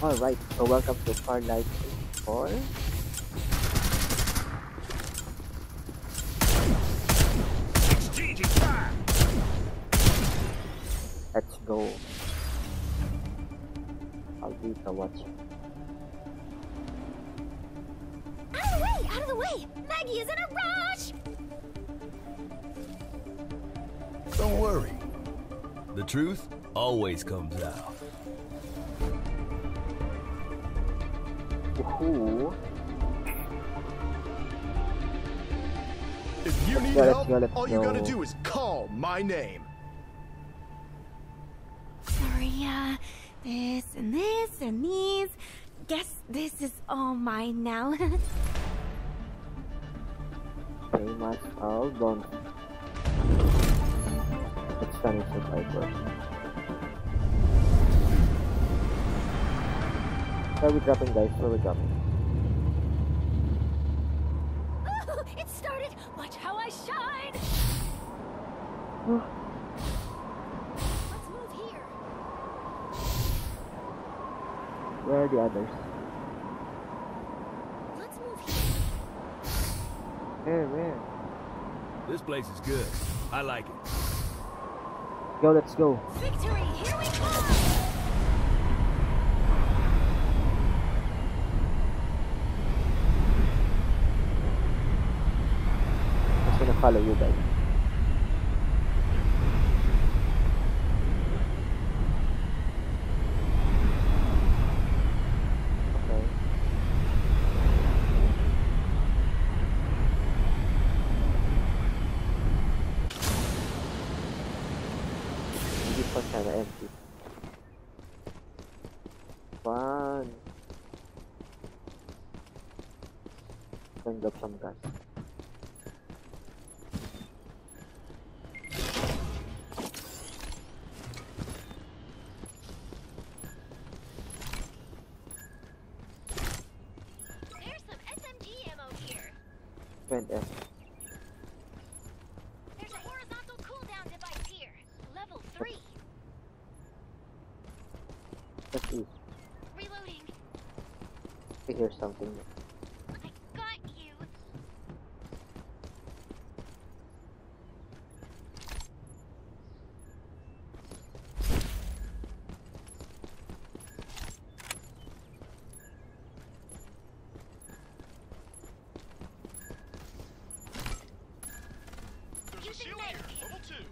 Alright, so welcome to Farlight 4. Exchanging fire. Let's go. Alvita watching. Out of the way! Out of the way! Maggie is in a rush! Don't worry. The truth always comes out. Woohoo! If you need let's help, go. all you gotta do is call my name. Sorry, this and this and these. Guess this is all mine now. Famous album. Let's finish the Survivor. Where are we dropping, guys? Where are we dropping? Ooh, it started! Watch how I shine! Let's move here. Where are the others? Let's move here. Where? This place is good. I like it. Go, let's go. Victory! Here we come! I'm just gonna follow you guys. Okay. This one's kinda empty. Fun. Can drop some gas. There's some SMG ammo here. Spend F. There's a horizontal cooldown device here. Level 3. Let's see. Reloading. I hear something. I got you. There's a Using shield here, medkit. level 2.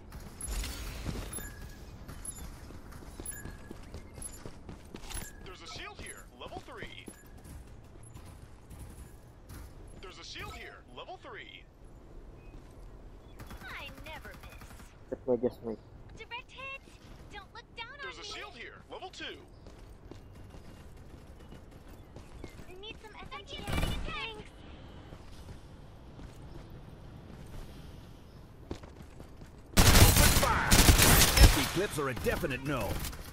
There's a shield here, level 3. There's a shield here, level 3. I never miss. That way just make. Direct hit. Don't look down There's on a me. shield here, level 2. Need some SMG ammo. Thanks. Open fire. Empty clips are a definite no.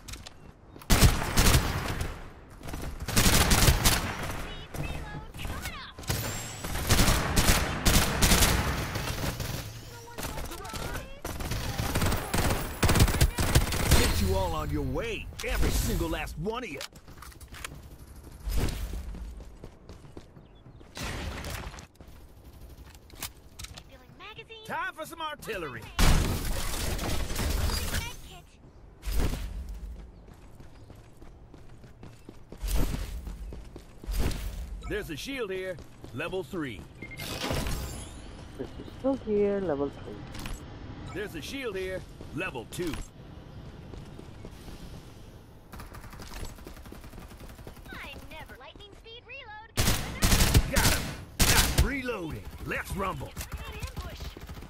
Please reload. Coming up. Get you all on your way. Every single last one of you. Filling magazine. Time for some artillery. Medkit. There's a shield here. Level 3. This is still here, level 3. There's a shield here. Level 2. I never. Lightning speed reload. Got him. Got reloading. Let's rumble. Grenade ambush.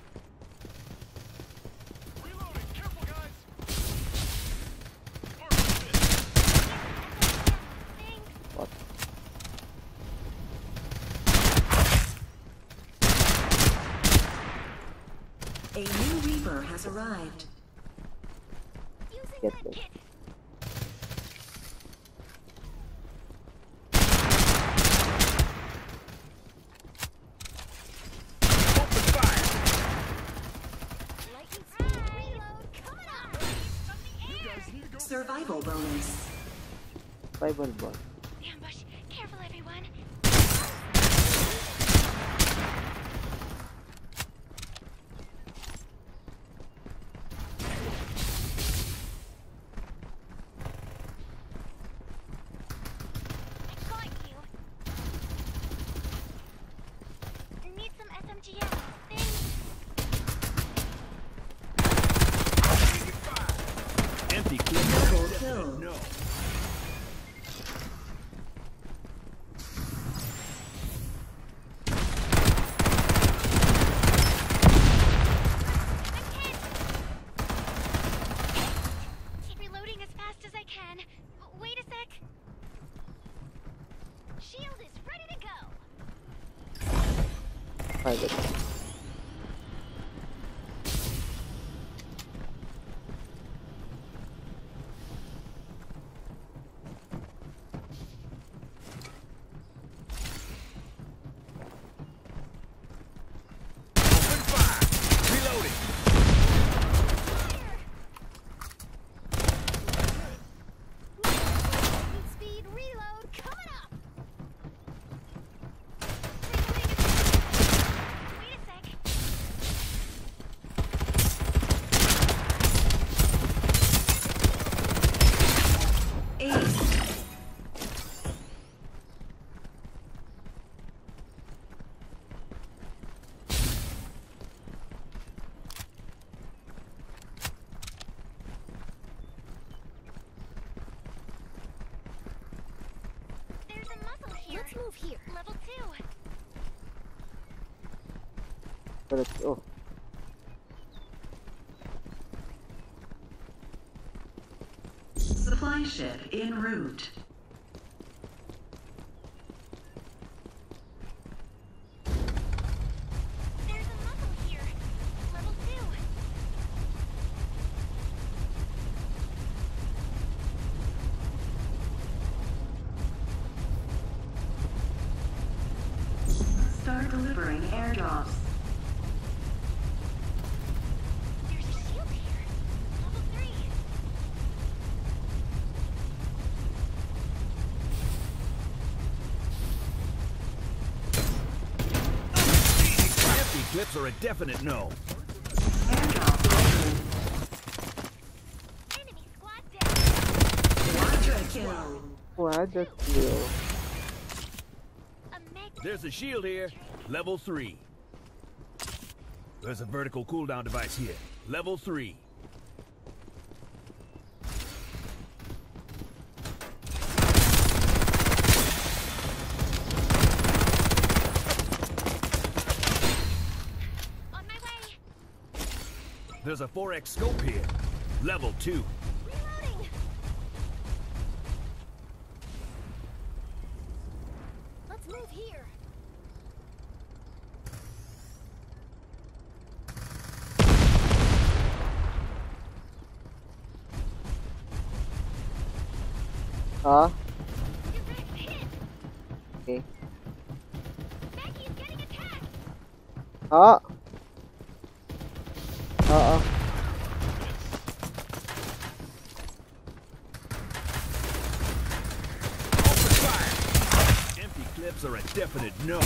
Reloading, careful guys. Thanks. What? A new Reaper has arrived. Using Get medkit. this. Open fire. Lightning speed reload. Coming up. From the air. Survival bonus. If I Survival bot. Ambush. Careful, everyone. I got you. Need some SMGM. Thanks. Empty clips are a Double definite kill. no. Keep reloading as fast as I can. Wait a sec. Shield is ready to go. Private. Open fire. Reloading. Speed reload coming up. Wait a sec. Ace. There's a muzzle here. Let's move here. Level 2. So let's go. Supply ship en route. There's a muzzle here. Level 2. Start delivering airdrops. There's a shield here. Level 3. Empty clips are a definite no. Airdrop delivered. Enemy squad down. Quadra kill. Quadra kill. A meg. There's a shield here. Level 3. There's a vertical cooldown device here. Level 3. On my way. There's a 4x scope here. Level 2. Reloading. Let's move here. Huh? Direct hit. Okay. Becky is getting attacked. Ah! Uh-oh. Open fire. Empty clips are a definite no.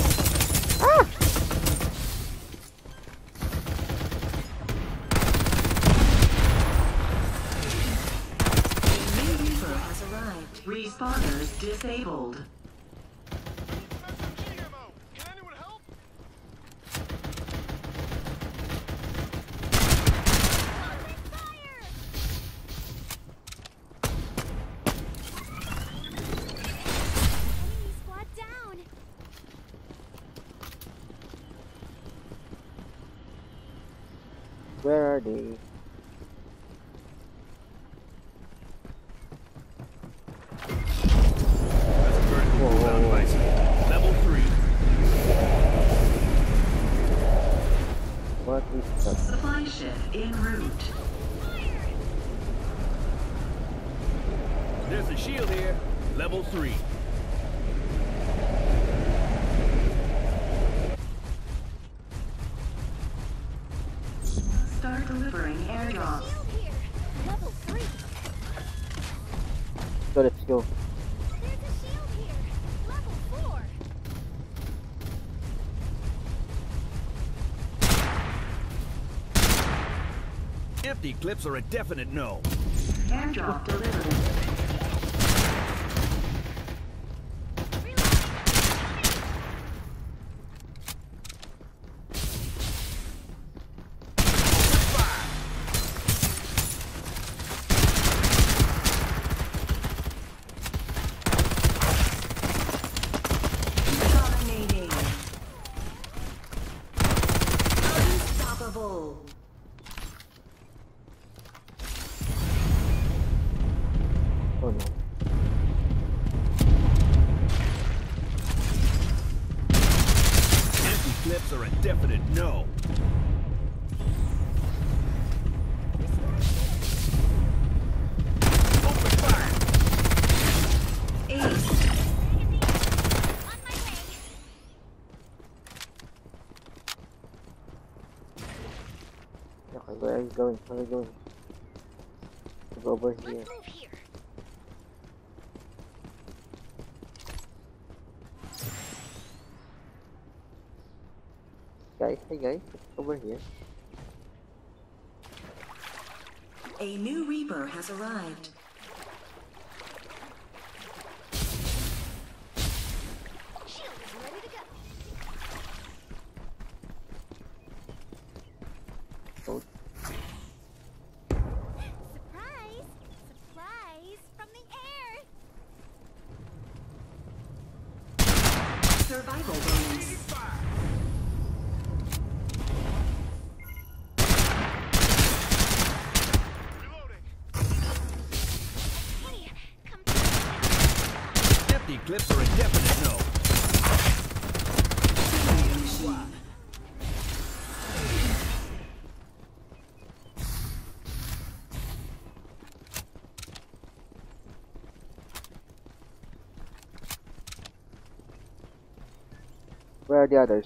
New Reaper has arrived. Respawners disabled. Some SMG ammo. Can anyone help? Open fire. Enemy squad down. Where are they? There's a vertical cooldown device here. Level 3. What is that? Supply ship en route. Fire. There's a shield here. Level 3. Start delivering airdrops. Shield here. Level 3. So let's go. Empty clips are a definite no. Airdrop delivered. Dominating. Unstoppable. Oh no. Empty clips are a definite no. Open fire. Ace. On my way. Okay, where are you going? Where are you going? Go over here. Let's move here. Guys, hey guys, over here. A new Reaper has arrived. Shield is ready to go. Oh, Surprise! Supplies from the air. Survival bonus. Reloading. Hey, come. Empty clips are a definite no. Killing machine. where are the others?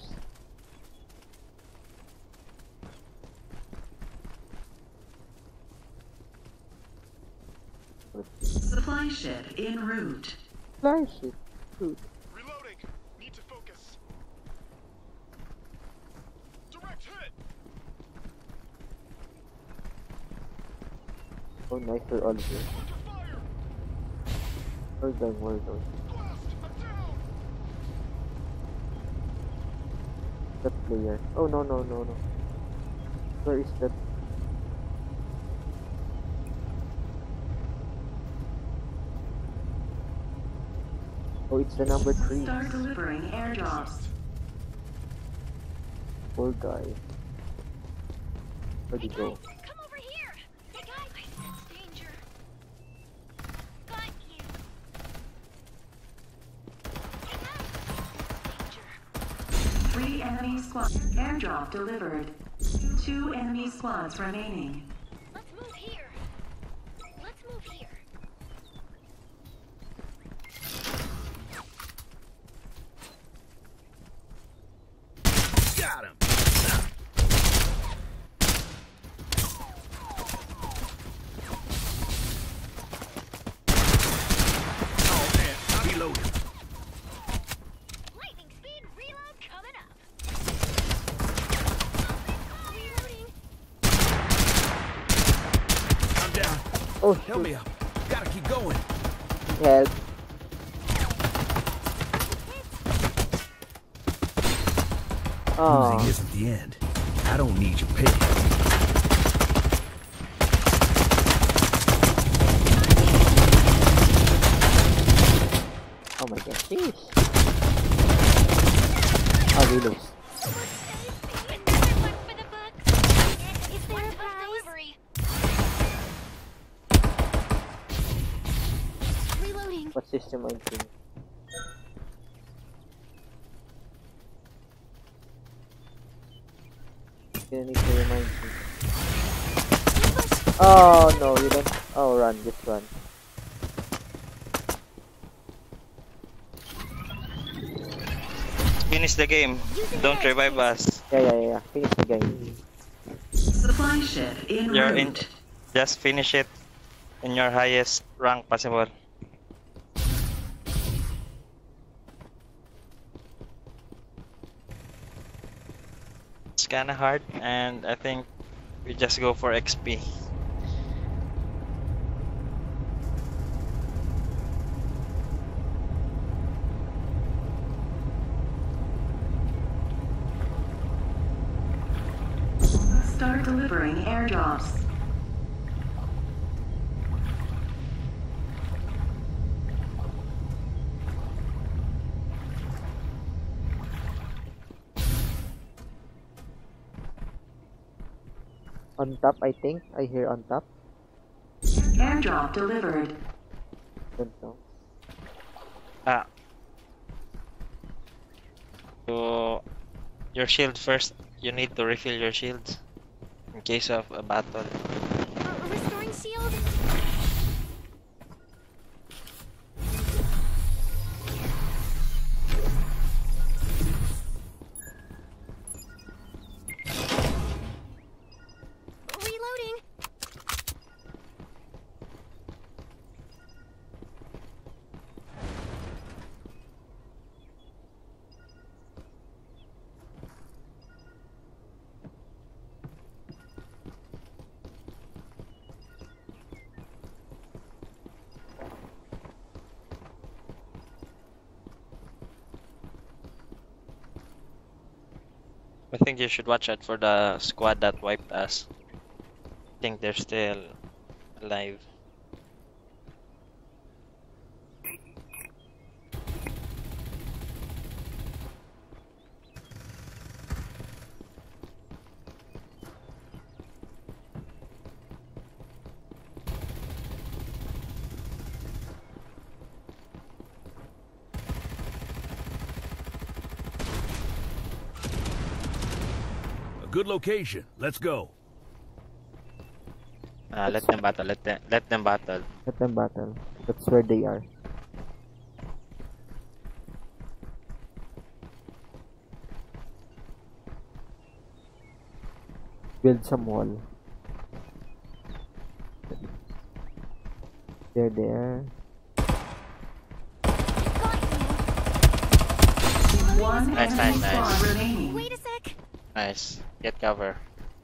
Supply ship en route. Fly ship. Dude. Reloading. Need to focus. Direct hit. Oh, nice, we're all here. Under fire. We're going, we're going. Blast. I'm down. That player. Oh, no, no, no, no. Where is that? Oh, it's the number 3. Start delivering airdrops. Poor guy. Where'd he go? Come over here. Hey guys, I sense danger. Got you. Hey guys. Danger. 3 enemy squads. Airdrop delivered. 2 enemy squads remaining. Let's move here. Let's move here. Got him. Oh man, reloading. Lightning speed reload coming up. Reloading. I'm down. Oh, Help shoot. me up. Gotta keep going. Help. Oh, Losing isn't the end. I don't need your pity. oh my god, jeez. Oh, we lose. Another one for the books. Is there a prize? Delivery. Reloading. What system are you in? You need to remind me. Oh no, you don't. Oh, run, just run. Finish the game. Don't revive us. Yeah. Finish the game. Supply ship en You're in. route. Just finish it in your highest rank possible. It's kinda hard, and I think we just go for XP. start delivering airdrops. On top, I think. I hear on top. Airdrop delivered. Don't know. Ah. So, your shield first. You need to refill your shields in case of a battle. Restoring shield. Reloading. I think you should watch out for the squad that wiped us. I think they're still alive. A good location. Let's go. Let them battle. Let them battle. Let them battle. That's where they are. Build some wall. They're there. One Nice, enemy nice, squad nice. remaining. Wait a sec. Nice. Get cover.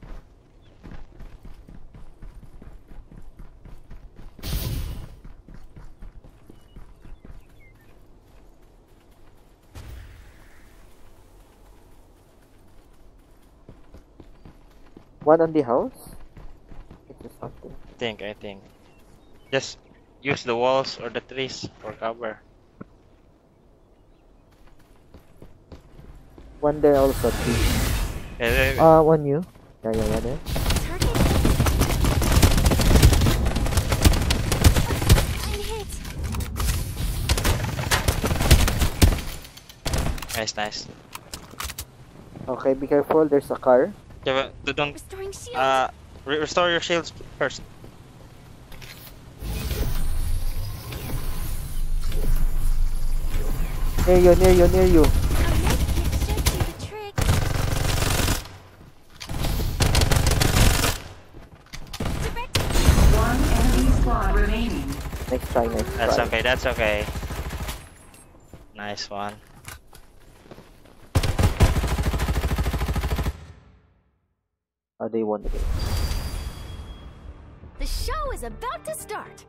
One on the house? It's something. I think. Just use the walls or the trees for cover. One there also, three. One you. Yeah, there. Target. I'm hit. Nice. Okay, be careful. There's a car. Yeah, but don't. Restoring shield. Restore your shields first. Near you. A med kit should do the trick. Direct. One enemy squad remaining. Next try. That's okay. Nice one. They won the game. The show is about to start.